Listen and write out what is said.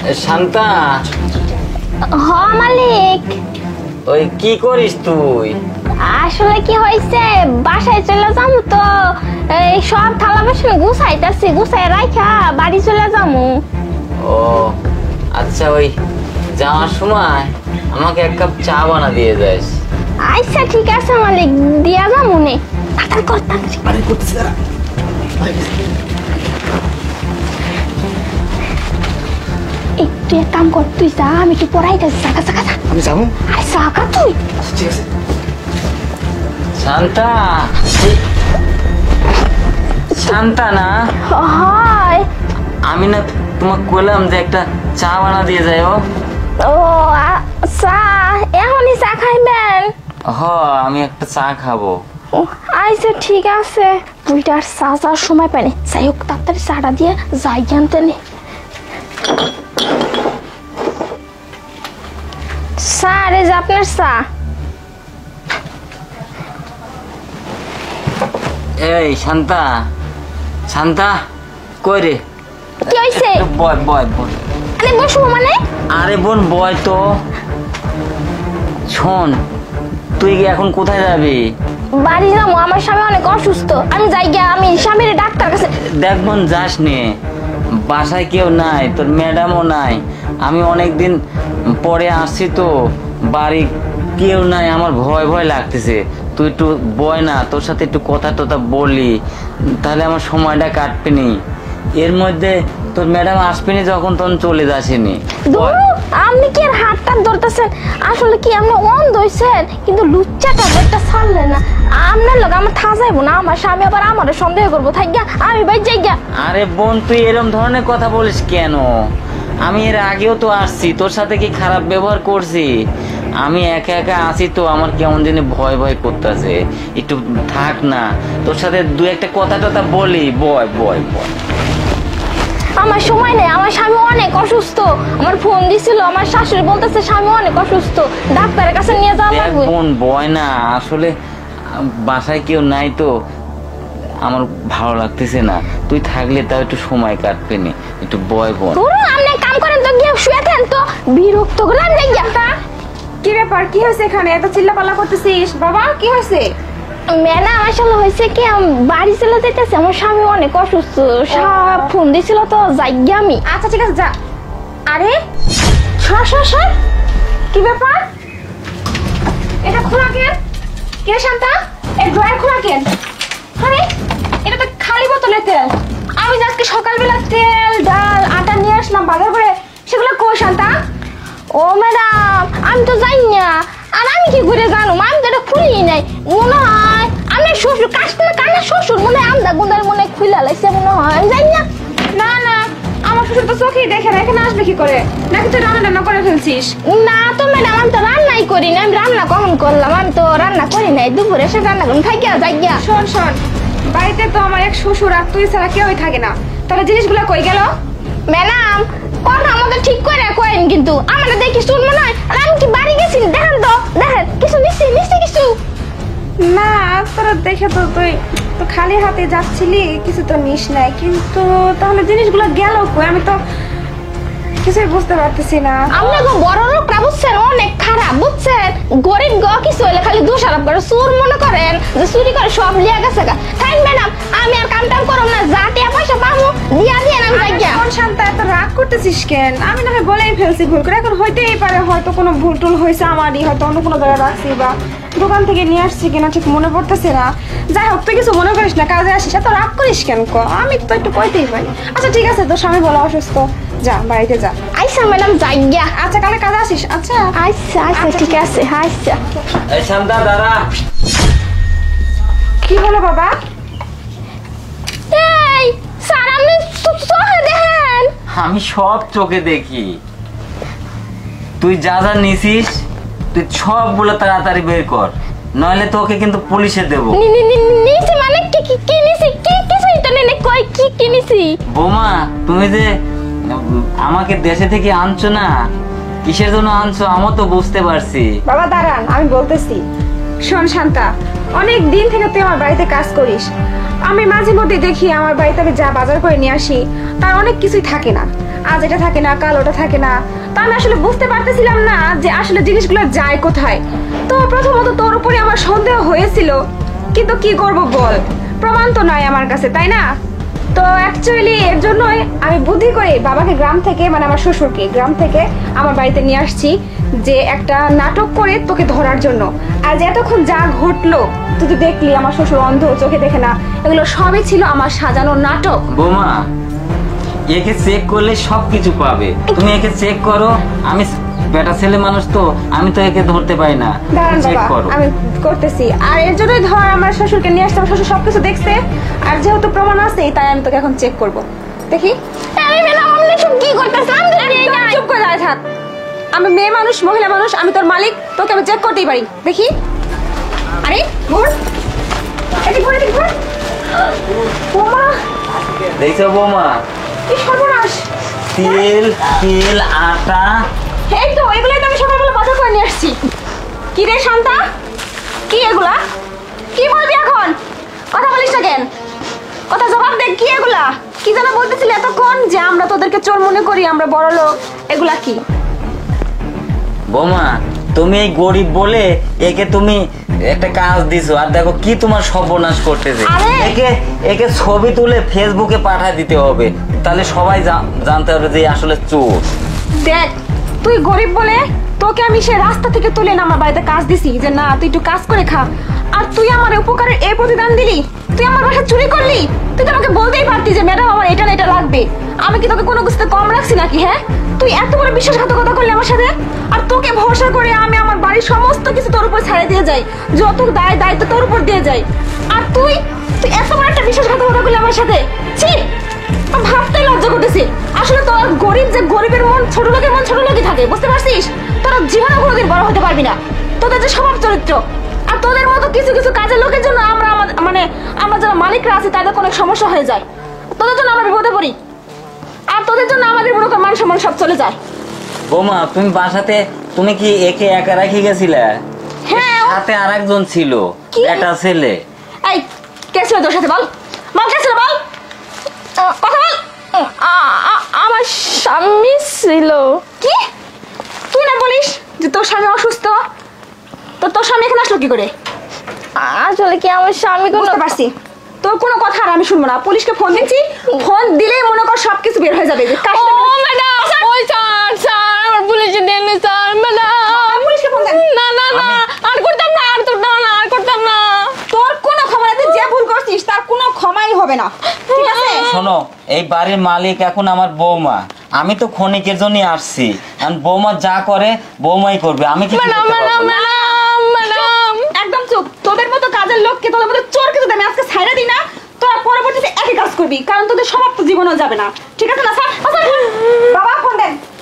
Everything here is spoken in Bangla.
শান্তা। হ মালিক। ওই কি করিস তুই? আসলে কি হয়েছে, বাসায় চলে যাবো তো এই সব থালা বাসন গুছাইতেছি, গুছাই রাখা বাড়ি চলে যাবো। ও আচ্ছা, ওই যাওয়ার সময় আমাকে এক কাপ চা বানা দিয়ে যাস। আচ্ছা ঠিক আছে মালিক, দিয়া যাবো নে। তাড়াতাড়ি কর, তাড়াতাড়ি করতেছি দাঁড়া। একটু এক কাম কর, তুই যা, আমি একটু পড়াইতেছি। চাকা চাকা যা। আমি যাবো। আরে চাকা তুই। ঠিক আছে। শান্তা, শান্তা না? হয় আমি না তোমাকে বললাম যে একটা চা বানা দিয়ে যায়। ও চা, এখনই চা খাইবেন? হ, আমি একটা চা খাবো। আচ্ছা ঠিক আছে। বুইটা আর চা চাওয়ার সময় পাইনি, যাই হোক তাড়াতাড়ি চাটা দিয়ে যাই জানতে নে। চা রে, যে আপনার চা। এই শান্তা, শান্তা কই রে? কি হইছে? বয় বয় বয়। আরে বসবো মানে? আরে বোন বয় তো। শোন, তুই এখন কোথায় যাবি? বাড়ি যাবো, আমার স্বামী অনেক অসুস্থ। আমি যাই গিয়া, আমি স্বামীর ডাক্তার কাছে। দেখ বোন, যাস নে, বাসায় কেউ নাই, তোর ম্যাডামও নাই। আমি অনেকদিন পরে আসছি তো, বাড়ি কেউ নাই, আমার ভয় ভয় লাগতেছে। তুই একটু বয় না, তোর সাথে একটু কথা টথা বলি, তাহলে আমার সময়টা কাটবেনি। এর মধ্যে তোর ম্যাডাম আসবেনি, যখন তখন চলে যাসনি। আপনি কি আর হাতটা ধরতেছেন? আসলে কি আপনি অন্ধ হইছেন, কিন্তু লুচ্চাটা একটা ছাড়লে না। আপনার লোক আমার থাজাইবো না, আমার স্বামী আবার আমারও সন্দেহ করবো। থাক আমি ভাই যাই গা। আরে বোন, তুই এরকম ধরনের কথা বলিস কেন? আমি এর আগেও তো আসছি, তোর সাথে কি খারাপ ব্যবহার করছি? আমি একা একা আছি তো, আমার কেমন জানি ভয় ভয় করতেছে। একটু থাক না, তোর সাথে দু একটা কথা টথা বলি। বয় বয় বয়। আমার সময় নেই, আমার স্বামী অনেক অসুস্থ। আমার ফোন দিছিল, আমার শাশুড়ি বলতেছে স্বামী অনেক অসুস্থ, ডাক্তারের কাছে নিয়ে যাওয়া লাগবে। বোন বয় না, আসলে বাসায় কেউ নাই তো, আমার ভালো লাগতেছে না। তুই থাকলে তাও একটু সময় কাটবে নি, একটু বয় বোন। আপনি কাম করেন তো, গিয়ে শুয়ে থাকেন তো, বিরক্ত করলাম। যাই গা। কি ব্যাপার, কি হয়েছে এখানে? এত চিল্লাপাল্লা করতেছিস? বাবা কি হয়েছে? ম্যাডাম আসলে হয়েছে কি, বাড়ি চলে যেতেছে, আমার স্বামী অনেক অসুস্থ। ফোন দিছিল তো, যাই গিয়া আমি। আচ্ছা ঠিক আছে, যা। আরে সর, কি ব্যাপার? এটা খোলা কেন? কে শান্তা, এই ড্রয়ার খোলা কেন? আরে এটা তো খালি বোতলের তেল। আমি আজকে সকালবেলা তেল ডাল আটা নিয়ে আসলাম বাজার করে, সেগুলো কই শান্তা? ও ম্যাডাম, আমি তো জানি না। আর আমি কি করে জানো? আমি তো এটা খুলি নাই। মনে হয় আমার শ্বশুর কান্না শ্বশুর মনে হয় আমদা গুন্দার মনে হয় খুলে লাইছে মনে হয়, আমি জানি না। না না, আমার শ্বশুর তো চোখেই দেখে না, এখানে আসবে কি করে? নাকি তুই রান্না করে ফেলছিস? না তো ম্যাডাম, আমি তো রান্নাই করি না। আমি রান্না কখন করলাম? আমি তো রান্না করি নাই, দুপুরে এসে রান্না করুন। থাকিয়া যাই গিয়া। শোন, বাড়িতে তো আমার এক শ্বশুর আর তুই ছাড়া কেউই থাকে না, তাহলে জিনিসগুলো কই গেল? ম্যাডাম কথা আমাকে ঠিক করে করেন, কিন্তু আমরা দেখি শুনবো না। আর আমি কি বাড়ি গেছি? দেখেন তো, দেখেন কিছু নিশ্চয় কিছু না। তোরা দেখে তো তুই তো খালি হাতে যাচ্ছিলি, কিছু তো নিস নাই, কিন্তু তাহলে জিনিসগুলো গেল কই? আমি তো কিছুই বুঝতে পারতেছি না। আপনি বড় লোকরা বুঝছেন অনেক খারাপ, বুঝছেন? গরিব কিছু হলে খালি দোষারোপ করে, চোর মনে করেন যে চুরি করে সব লিয়া গেছে। থাক ম্যাডাম, আমি আর কাম করব না, যা টিয়া পয়সা পাবো দিয়া দিয়ে আমি যাই গিয়া। শান্তা, এত রাগ করতেছিস কেন? আমি না হয় বলেই ফেলছি ভুল করে, এখন হইতেই পারে হয়তো কোনো ভুল টুল হয়েছে আমারই, হয়তো অন্য কোনো জায়গায় রাখছি বা দোকান থেকে নিয়ে আসছি কিনা ঠিক মনে পড়তেছে না। যাই হোক, তুই কিছু মনে করিস না, কাজে আসিস, এত রাগ করিস কেন? আমি তো একটু কইতেই পারি। আচ্ছা ঠিক আছে, তোর স্বামী বলা অসুস্থ, যা বাড়িতে যা। আচ্ছা ম্যাডাম যাই গিয়া। আচ্ছা কালে কাজে আসিস। আচ্ছা আচ্ছা আচ্ছা ঠিক আছে। আচ্ছা এই শান্তা দাঁড়া। কি হলো বাবা? এই স্যার, আপনি চোখে দেখেন। আমি সব চোখে দেখি। তুই যা যা নিছিস, তুই সবগুলো তাড়াতাড়ি বের কর, নইলে তোকে কিন্তু পুলিশে দেবো। নিছি মানে কি নিছি? কিছুই তো নেই। কই কি নিছি? বোমা, তুমি যে আমাকে দেশে থেকে আনছো না, কিসের জন্য আনছো আমার তো বুঝতে পারছি। বাবা দাঁড়ান, আমি বলতেছি। শোন শান্তা, অনেক দিন থেকে তুই আমার বাড়িতে কাজ করিস। আমি মাঝে মধ্যে দেখি আমার বাড়িতে আমি যা বাজার করে নিয়ে আসি তার অনেক কিছুই থাকে না। আজ এটা থাকে না কাল ওটা থাকে না। তা আমি আসলে বুঝতে পারতেছিলাম না যে আসলে জিনিসগুলো যায় কোথায়। তো প্রথমত তোর উপরে আমার সন্দেহ হয়েছিল, কিন্তু কি করব বল, প্রমাণ তো নাই আমার কাছে, তাই না? তো অ্যাকচুয়ালি এর জন্যই আমি বুদ্ধি করে বাবাকে গ্রাম থেকে, মানে আমার শ্বশুরকে গ্রাম থেকে আমার বাড়িতে নিয়ে আসছি, যে একটা নাটক করে তোকে ধরার জন্য। আর যে এতক্ষণ যা ঘটলো তুই তো দেখলি, আমার শ্বশুর অন্ধ, চোখে দেখে না, এগুলো সবই ছিল আমার সাজানো নাটক। বৌমা, একে চেক করলে সবকিছু পাবে, তুমি একে চেক করো। আমি বেটা ছেলে মানুষ তো, আমি তো একে ধরতে পারি না। দাঁড়ান চেক বাবা, করো। আমি করতেছি। আর এর জন্যই ধর আমার শ্বশুরকে নিয়ে আসতে, আমার শ্বশুর সবকিছু দেখছে, আর যেহেতু প্রমাণ আছে তাই আমি তোকে এখন চেক করব। দেখি। আরে ম্যাডাম আপনি সব কি করতেছেন? আমি তো দেই নাই। চুপ করে দাঁড়ায় থাক। আমি মেয়ে মানুষ, মহিলা মানুষ, আমি তোর মালিক, তোকে আমি চেক করতেই পারি। দেখি। আরে ঘুর, এদিক ঘুর, এদিক ঘুর। বৌমা, দেখছো বৌমা, কি সর্বনাশ! তেল তেল আটা, এই তো এগুলোই তো আমি সকালবেলা বাজার করে নিয়ে আসছি। কি রে শান্তা, কি এগুলা? কি বলবি এখন? কথা বলিস না কেন? কথা জবাব দে, কি এগুলা? কি যেন বলতেছিলি এতক্ষণ, যে আমরা তোদেরকে চোর মনে করি, আমরা বড় লোক, এগুলা কি? বৌমা তুমি এই গরিব বলে একে তুমি একটা কাজ দিছো, আর দেখো কি তোমার সর্বনাশ করতেছে। আরে! একে একে ছবি তুলে ফেসবুকে পাঠায় দিতে হবে, তাহলে সবাই জানতে হবে যে আসলে চোর। দেখ, তুই গরিব বলে তোকে আমি সে রাস্তা থেকে তুলে না আমার বাড়িতে কাজ দিছি, যে না তুই একটু কাজ করে খা, আর তুই আমার উপকারের এই প্রতিদান দিলি? তুই আমার বাসা চুরি করলি? তুই তো আমাকে বলতেই পারতি যে ম্যাডাম আমার এটা না এটা লাগবে। আমি কি তোকে কোনো কিছুতে কম রাখছি নাকি? হ্যাঁ, তুই এত বড় বিশ্বাসঘাতকতা করলি আমার সাথে, আর তোকে ভরসা করে আমি আমার বাড়ির সমস্ত কিছু তোর উপর ছাড়িয়ে দিয়ে যাই, যত দায়িত্ব তোর উপর দিয়ে যাই, আর তুই তুই এত বড় একটা বিশ্বাসঘাতকতা করলি আমার সাথে। ছি, ভাবতে লজ্জা করতেছি। আসলে তোর গরিব, যে গরিবের মন ছোট লোকের মন ছোট লোকই থাকে, বুঝতে পারছিস? তোরা জীবনে কোনোদিন বড় হতে পারবি না। তোদের যে স্বভাব চরিত্র, আর তোদের মতো কিছু কিছু কাজের লোকের জন্য আমরা মানে আমরা যারা মালিকরা আছি তাদের অনেক সমস্যা হয়ে যায়। তোদের জন্য আমরা বিপদে পড়ি, আর তোদের জন্য আমাদের মনে কর মান সম্মান সব চলে যায়। বৌমা তুমি বাসাতে তুমি কি একে একা রাখি গেছিলে? হ্যাঁ। সাথে আরেকজন ছিল, কি? একটা ছেলে। এই কে ছিল তোর সাথে? বল বল, কে ছিল? বল, কথা বল। আমার স্বামী ছিল। কি তুই না বলিস যে তোর স্বামী অসুস্থ? তো তোর স্বামী এখানে আসলো কি করে? আসলে কি আমার স্বামী কোনো বুঝতে পারছি, তোর কোনো কথা আর আমি শুনবো না। পুলিশকে ফোন দিচ্ছি, ফোন দিলেই মনে কর সবকিছু বের হয়ে যাবে। যে কার সাথে ম্যাডাম, ওই স্যার স্যার আমার পুলিশে দেন স্যার। ম্যাডাম পুলিশকে ফোন দেন। না না না, আর করতাম না, আর করতাম না, আর করতাম না। তোর কোনো ক্ষমা নেই, তুই যে ভুল করছিস তার কোনো ক্ষমাই হবে না, ঠিক আছে? শোনো, এই বাড়ির মালিক এখন আমার বৌমা, আমি তো ক্ষণিকের জন্যই আসছি, কারণ বৌমা যা করে বৌমাই করবে, আমি কি করতে ম্যাডাম পারবো ম্যাডাম না? ম্যাডাম ম্যাডাম একদম চুপ। তোদের মতো কাজের লোককে, তোদের মতো চোরকে যদি আমি আজকে ছাইড়া দিই না, তোরা পরবর্তীতে একই কাজ করবি, কারণ তোদের স্বভাব তো জীবনেও যাবে না, ঠিক আছে না? স্যার বাবা ফোন দেন।